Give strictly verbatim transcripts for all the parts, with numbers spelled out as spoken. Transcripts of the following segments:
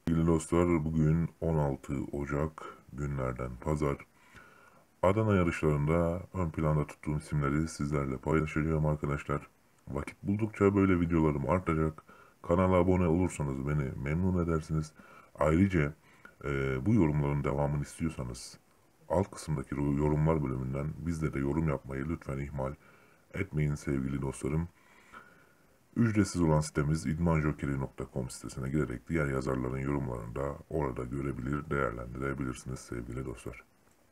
Sevgili dostlar, bugün on altı Ocak günlerden pazar. Adana yarışlarında ön planda tuttuğum isimleri sizlerle paylaşacağım arkadaşlar. Vakit buldukça böyle videolarım artacak. Kanala abone olursanız beni memnun edersiniz. Ayrıca e, bu yorumların devamını istiyorsanız alt kısımdaki yorumlar bölümünden bizlere yorum yapmayı lütfen ihmal etmeyin sevgili dostlarım. Ücretsiz olan sitemiz idmanjokeri nokta com sitesine girerek diğer yazarların yorumlarını da orada görebilir, değerlendirebilirsiniz sevgili dostlar.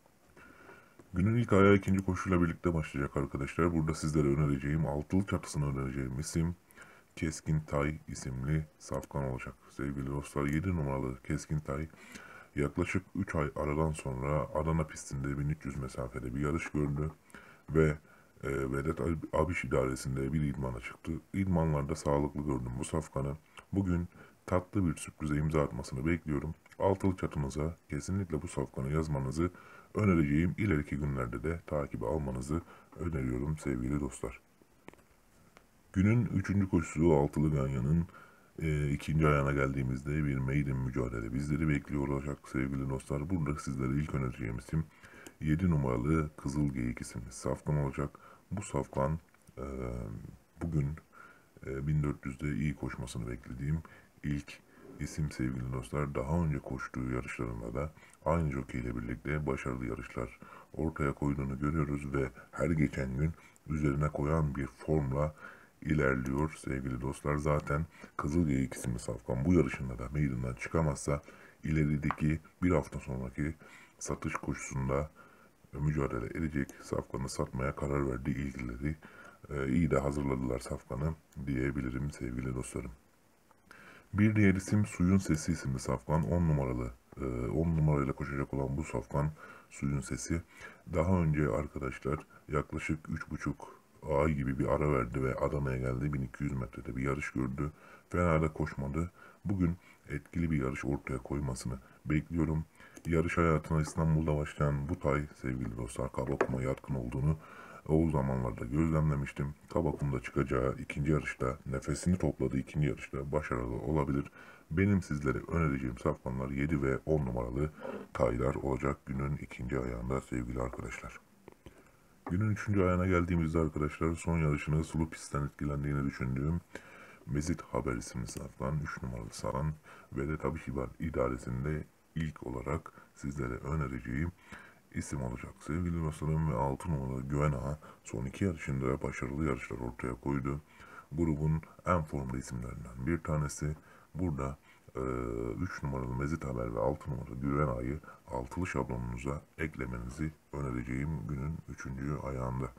Günün ilk ayağı ikinci koşuyla birlikte başlayacak arkadaşlar. Burada sizlere önereceğim, altılı çatısını önereceğim isim Keskin Tay isimli safkan olacak. Sevgili dostlar, yedi numaralı Keskin Tay yaklaşık üç ay aradan sonra Adana pistinde bin üç yüz mesafede bir yarış gördü ve e, Vedat Abiş idaresinde bir idmana çıktı. İdmanlarda sağlıklı gördüm bu safkanı. Bugün tatlı bir sürprize imza atmasını bekliyorum. Altılı çatınıza kesinlikle bu safkanı yazmanızı önereceğim. İleriki günlerde de takibi almanızı öneriyorum sevgili dostlar. Günün üçüncü koşusu altılı ganyanın e, ikinci ayağına geldiğimizde bir maiden mücadele bizleri bekliyor olacak sevgili dostlar. Burada sizlere ilk önereceğim isim yedi numaralı Kızıl Geyik isimli safkan olacak. Bu safkan e, bugün e, bin dört yüzde iyi koşmasını beklediğim ilk isim sevgili dostlar. Daha önce koştuğu yarışlarında da aynı jockey ile birlikte başarılı yarışlar ortaya koyduğunu görüyoruz ve her geçen gün üzerine koyan bir formla ilerliyor sevgili dostlar. Zaten Kızıl Geyik isimli safkan bu yarışında da meydandan çıkamazsa ilerideki bir hafta sonraki satış koşusunda mücadele edecek. Safkanı satmaya karar verdi ilgilileri. Ee, iyi de hazırladılar safkanı diyebilirim sevgili dostlarım. Bir diğer isim Suyun Sesi isimli safkan. on numaralı e, on numarayla koşacak olan bu safkan Suyun Sesi. Daha önce arkadaşlar yaklaşık üç buçuk ay gibi bir ara verdi ve Adana'ya geldi. bin iki yüz metrede bir yarış gördü. Fena da koşmadı. Bugün etkili bir yarış ortaya koymasını bekliyorum. Yarış hayatına İstanbul'da başlayan bu tay sevgili dostlar Kabakuma yatkın olduğunu o zamanlarda gözlemlemiştim. Kabakum'da çıkacağı ikinci yarışta nefesini topladığı ikinci yarışta başarılı olabilir. Benim sizlere önereceğim safkanlar yedi ve on numaralı taylar olacak günün ikinci ayağında sevgili arkadaşlar. Günün üçüncü ayağına geldiğimizde arkadaşlar son yarışını sulu pistten etkilendiğini düşündüğüm Mezit Haber isimli safkan üç numaralı Saran ve de tabii ki var idaresinde ilk olarak sizlere önereceğim isim olacak. Sevgili dostlarım ve altı numaralı Güven Ağa son iki yarışında başarılı yarışlar ortaya koydu. Grubun en formlu isimlerinden bir tanesi. Burada üç numaralı Mezit Haber ve altı numaralı Güven Ağa'yı altılı şablonunuza eklemenizi önereceğim günün üçüncü ayağında.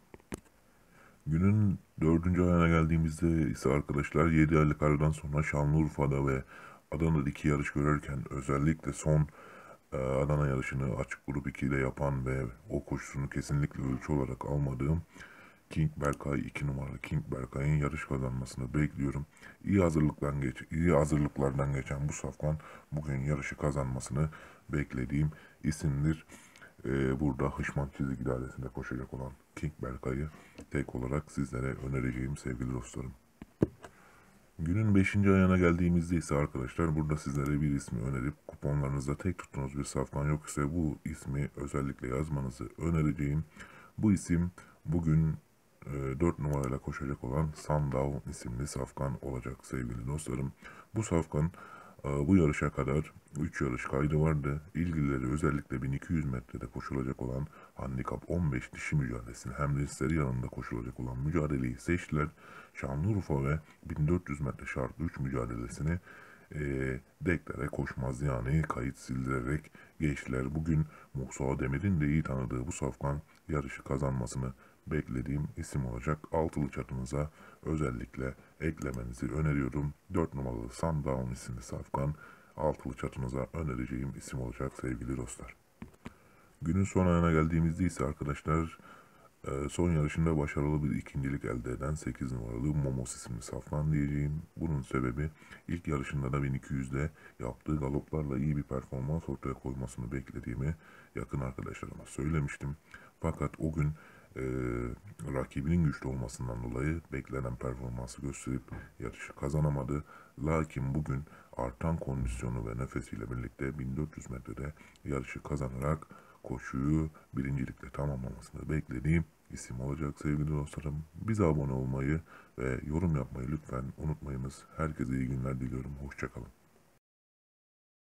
Günün dördüncü ayağına geldiğimizde ise arkadaşlar yedi aylık aradan sonra Şanlıurfa'da ve Adana'da iki yarış görürken özellikle son e, Adana yarışını açık grup iki ile yapan ve o koşusunu kesinlikle ölçü olarak almadığım King Berkay iki numaralı King Berkay'ın yarış kazanmasını bekliyorum. İyi hazırlıklardan geç iyi hazırlıklardan geçen bu safkan bugün yarışı kazanmasını beklediğim isimdir. Ee, burada Hışman Çizik idaresinde koşacak olan King Berkay'ı tek olarak sizlere önereceğim sevgili dostlarım. Günün beşinci ayağına geldiğimizde ise arkadaşlar burada sizlere bir ismi önerip kuponlarınızda tek tuttuğunuz bir safkan yok ise bu ismi özellikle yazmanızı önereceğim. Bu isim bugün e, dört numarayla koşacak olan Sandow isimli safkan olacak sevgili dostlarım. Bu safkan e, bu yarışa kadar üç yarış kaydı vardı. İlgilileri özellikle bin iki yüz metrede koşulacak olan handikap on beş dişi mücadelesini hem de seri yanında koşulacak olan mücadeleyi seçtiler. Şanlıurfa ve bin dört yüz metre şartlı üç mücadelesini e, deklare koşmaz yani kayıt sildirerek geçtiler. Bugün Musa Demir'in de iyi tanıdığı bu safkan yarışı kazanmasını beklediğim isim olacak. Altılı çatınıza özellikle eklemenizi öneriyorum. dört numaralı Sundown isimli safkan altılı çatınıza önereceğim isim olacak sevgili dostlar. Günün son ayına geldiğimizde ise arkadaşlar e, son yarışında başarılı bir ikincilik elde eden sekiz numaralı Momos isimli safkan diyeceğim. Bunun sebebi ilk yarışında da bin iki yüzde yaptığı galoplarla iyi bir performans ortaya koymasını beklediğimi yakın arkadaşlarıma söylemiştim. Fakat o gün e, rakibinin güçlü olmasından dolayı beklenen performansı gösterip yarışı kazanamadı. Lakin bugün artan kondisyonu ve nefesiyle birlikte bin dört yüz metrede yarışı kazanarak koşuyu birincilikle tamamlamasını beklediğim isim olacak sevgili dostlarım. Bize abone olmayı ve yorum yapmayı lütfen unutmayınız. Herkese iyi günler diliyorum. Hoşçakalın.